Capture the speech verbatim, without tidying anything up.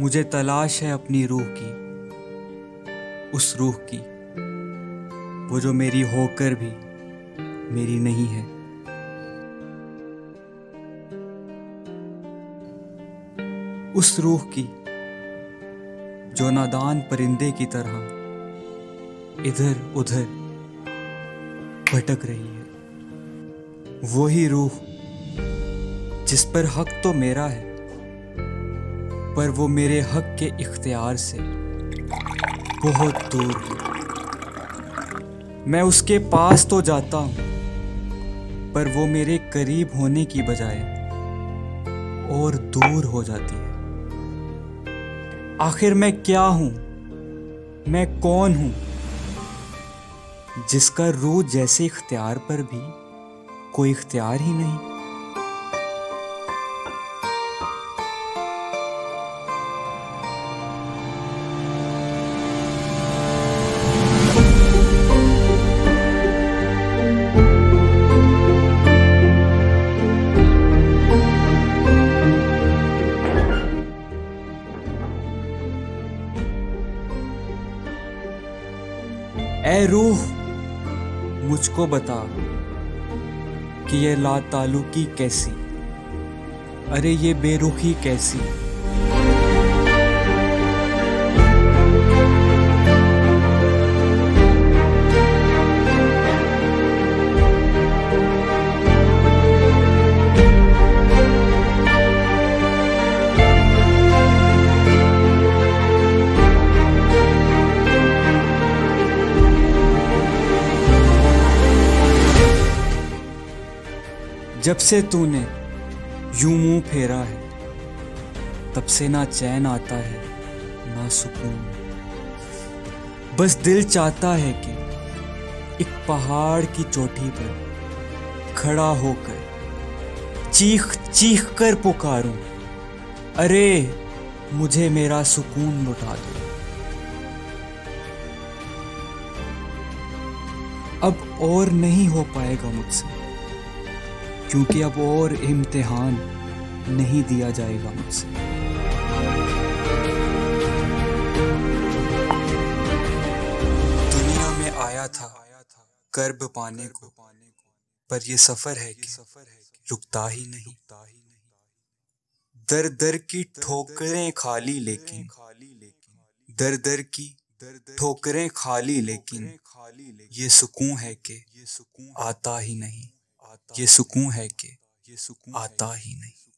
मुझे तलाश है अपनी रूह की, उस रूह की वो जो मेरी होकर भी मेरी नहीं है। उस रूह की जो नादान परिंदे की तरह इधर उधर भटक रही है। वही रूह जिस पर हक तो मेरा है, पर वो मेरे हक के इख्तियार से बहुत दूर है। मैं उसके पास तो जाता हूँ, पर वो मेरे करीब होने की बजाय और दूर हो जाती है। आखिर मैं क्या हूँ, मैं कौन हूँ, जिसका रूह जैसे इख्तियार पर भी कोई इख्तियार ही नहीं। ऐ रूह, मुझको बता कि ये लाताल्लुकी कैसी, अरे ये बेरुखी कैसी। जब से तूने यूं मुंह फेरा है, तब से ना चैन आता है ना सुकून। बस दिल चाहता है कि एक पहाड़ की चोटी पर खड़ा होकर चीख चीख कर पुकारूं, अरे मुझे मेरा सुकून लुटा दो। अब और नहीं हो पाएगा मुझसे, क्योंकि अब और इम्तिहान नहीं दिया जाएगा मुझसे। दुनिया में आया था कर्ब पाने को, पर ये सफर है कि रुकता ही नहीं। दर दर की ठोकरें खाली लेकिन दर दर की ठोकरें खाली लेकिन ये सुकून है कि आता ही नहीं। ये सुकून है कि आता ही नहीं।